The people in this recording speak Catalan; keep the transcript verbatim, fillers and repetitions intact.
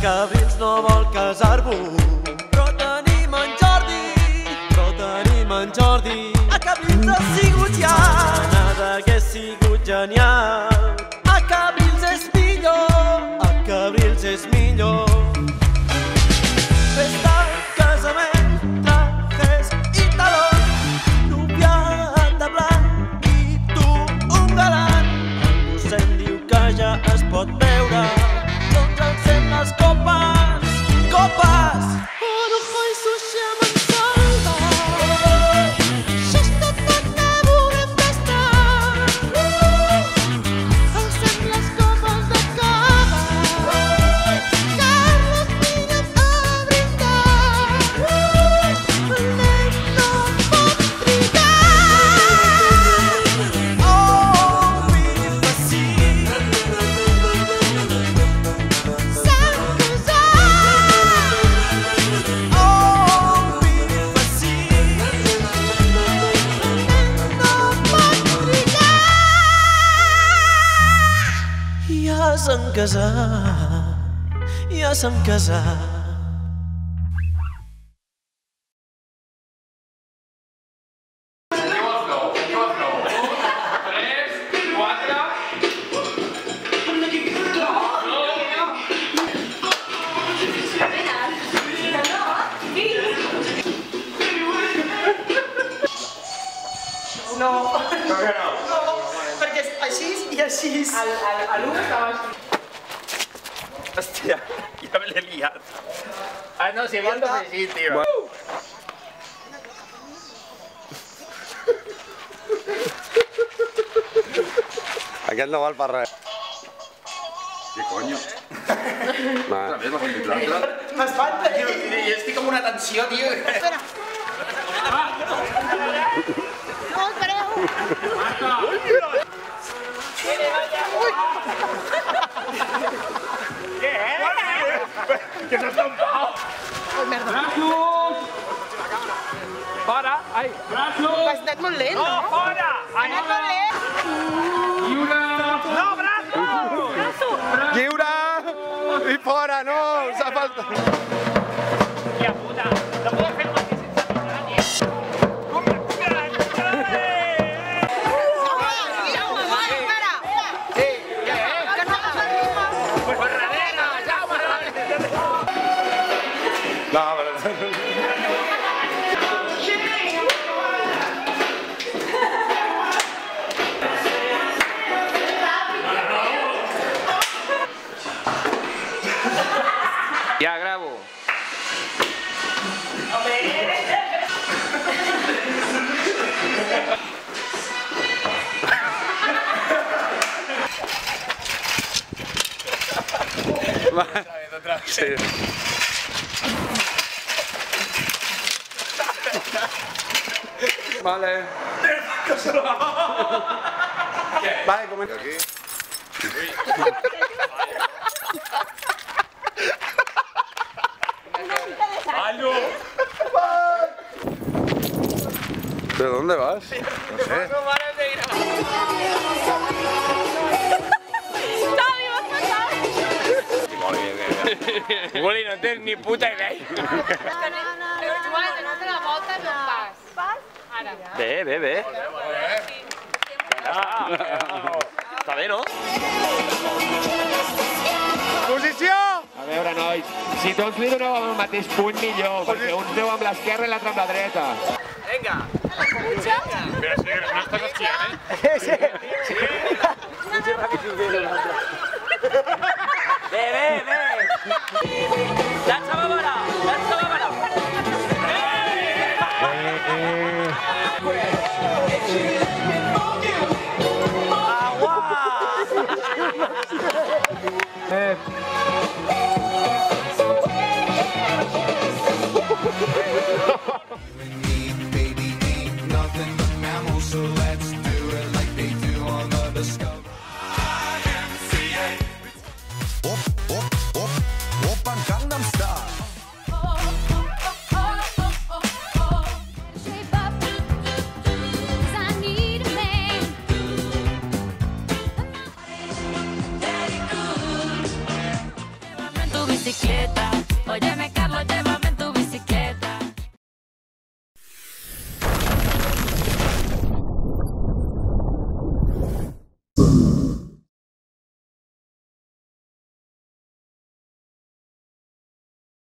Cabrils no vol casar-vos, però tenim en Jordi, però tenim en Jordi. A Cabrils ha sigut ja, nada hagués sigut genial. A Cabrils és millor, a Cabrils és millor. Festa, casament, trajes i talons, noviat de blanc i tu un galant. El mossèn diu que ja es pot veure, doncs encén les copes, copes! Orujo i sushi amb ensalada, això és tot el que volem tastar. Encén les copes de cava, Carles vine a brindar. El nen no pot trigar. Oh, viva sí, s'han casat. Oh, viva sí, el nen no pot trigar. Ja s'han casat, ja s'han casat. No, perquè és així i així. A l'u estava així. Hòstia, ja me l'he liat. Ah, no, si vols afegir, tio. Aquest no val per res. Què conyo? Va. També m'ha sentit l'altre. M'espanta. I estic amb una tensió, tio. Espera. No, espereu. Que s'ha estampat! Ai, merda. Braços! Fora! Ai! Braços! Has anat molt lent, No, no? fora! Has anat molt lent. Lliure! No, braços! Lliure! I fora, no! S'ha faltat! Hòstia puta! No puedo fer el mateix sense mirar, tio! Jaume, va, espera. Sí, què? Que no passa res. Pues per darrere! Jaume! No, però... Ja gravo. Va. Sí. Vale. Vale, comença. Aquí. ¡Aló! ¿Pero dónde vas? No sé. ¡No pares de grabar! Xavi, vas passar. Igual no tens ni puta idea. No, no, no. Joan, dona't la volta en un pas. Pas? Ara. Bé, bé, bé. Està bé, no? Posició! A veure, nois, si tots li doneu amb el mateix puny, millor, perquè uns deu amb l'esquerra i l'altre amb la dreta. Vinga. Mira, sí, no estàs esquiant, eh? Sí, sí. Bé, bé, bé. Llança-me bola, llança-me